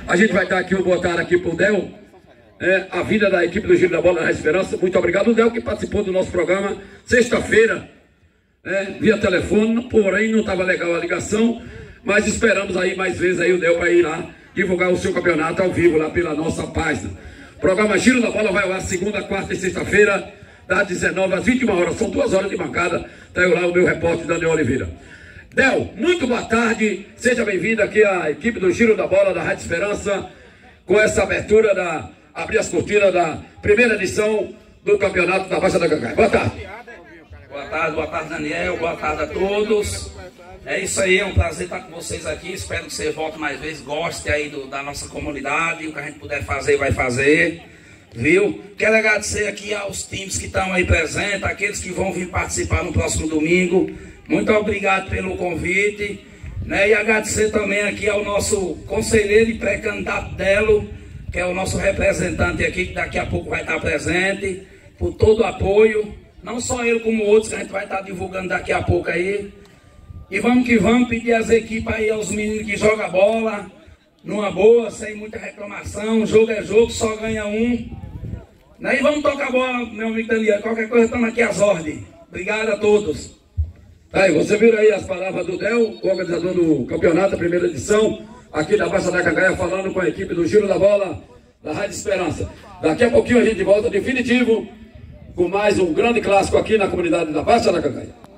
A gente vai dar aqui um boa tarde aqui pro Del, a vida da equipe do Giro da Bola da Esperança. Muito obrigado, o Del, que participou do nosso programa sexta-feira, via telefone, porém não estava legal a ligação, mas esperamos aí mais vezes aí o Del para ir lá divulgar o seu campeonato ao vivo lá pela nossa página. O programa Giro da Bola vai lá segunda, quarta e sexta-feira, das 19 às 21 horas. São 2 horas de bancada. Tá eu lá o meu repórter Daniel Oliveira. Del, muito boa tarde. Seja bem-vindo aqui à equipe do Giro da Bola da Rádio Esperança, com essa abertura abrir as cortinas da primeira edição do campeonato da Baixa da Gangue. Boa tarde. Boa tarde, Daniel. Boa tarde a todos. É isso aí, é um prazer estar com vocês aqui. Espero que você volte mais vezes, goste aí da nossa comunidade. O que a gente puder fazer, vai fazer. Viu? Quero agradecer aqui aos times que estão aí presentes, aqueles que vão vir participar no próximo domingo. Muito obrigado pelo convite, né? E agradecer também aqui ao nosso conselheiro e pré-candidato Delo, que é o nosso representante aqui, que daqui a pouco vai estar presente, por todo o apoio. Não só ele, como outros, que a gente vai estar divulgando daqui a pouco aí. E vamos que vamos, pedir às equipes aí, aos meninos que jogam bola, numa boa, sem muita reclamação. Jogo é jogo, só ganha um. E vamos tocar a bola, meu amigo Daniel. Qualquer coisa, estamos aqui às ordens. Obrigado a todos. Aí, você viu aí as palavras do Del, o organizador do campeonato, a primeira edição, aqui da Baixa da Cangaia, falando com a equipe do Giro da Bola da Rádio Esperança. Daqui a pouquinho a gente volta definitivo com mais um grande clássico aqui na comunidade da Baixa da Cangaia.